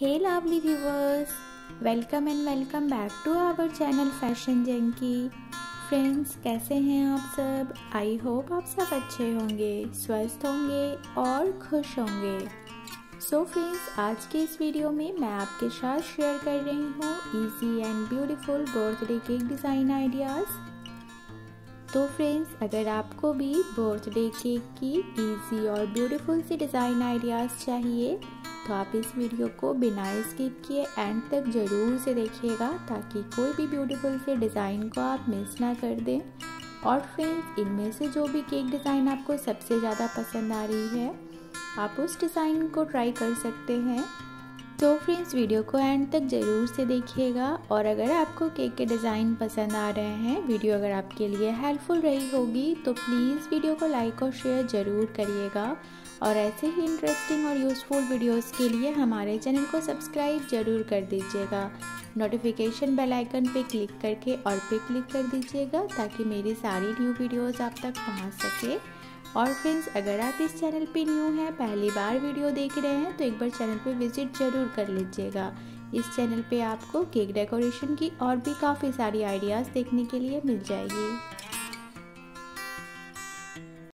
Hey lovely viewers, welcome back to our channel Fashion Junkie। Friends कैसे हैं आप सब? आई होप आप सब अच्छे होंगे, स्वस्थ होंगे और खुश होंगे। सो फ्रेंड्स, आज के इस वीडियो में मैं आपके साथ शेयर कर रही हूँ easy and beautiful birthday cake design ideas. तो फ्रेंड्स, अगर आपको भी बर्थडे केक की इजी और ब्यूटीफुल सी डिज़ाइन आइडियाज़ चाहिए तो आप इस वीडियो को बिना स्किप किए एंड तक ज़रूर से देखिएगा ताकि कोई भी ब्यूटीफुल से डिज़ाइन को आप मिस ना कर दें। और फ्रेंड्स, इनमें से जो भी केक डिज़ाइन आपको सबसे ज़्यादा पसंद आ रही है आप उस डिज़ाइन को ट्राई कर सकते हैं। तो फ्रेंड्स, वीडियो को एंड तक ज़रूर से देखिएगा। और अगर आपको केक के डिज़ाइन पसंद आ रहे हैं, वीडियो अगर आपके लिए हेल्पफुल रही होगी तो प्लीज़ वीडियो को लाइक और शेयर ज़रूर करिएगा। और ऐसे ही इंटरेस्टिंग और यूज़फुल वीडियोस के लिए हमारे चैनल को सब्सक्राइब ज़रूर कर दीजिएगा। नोटिफिकेशन बेल आइकन पे क्लिक करके और पे क्लिक कर दीजिएगा ताकि मेरी सारी न्यू वीडियोस आप तक पहुंच सके। और फ्रेंड्स, अगर आप इस चैनल पे न्यू हैं, पहली बार वीडियो देख रहे हैं तो एक बार चैनल पे विजिट ज़रूर कर लीजिएगा। इस चैनल पे आपको केक डेकोरेशन की और भी काफ़ी सारी आइडियाज़ देखने के लिए मिल जाएगी।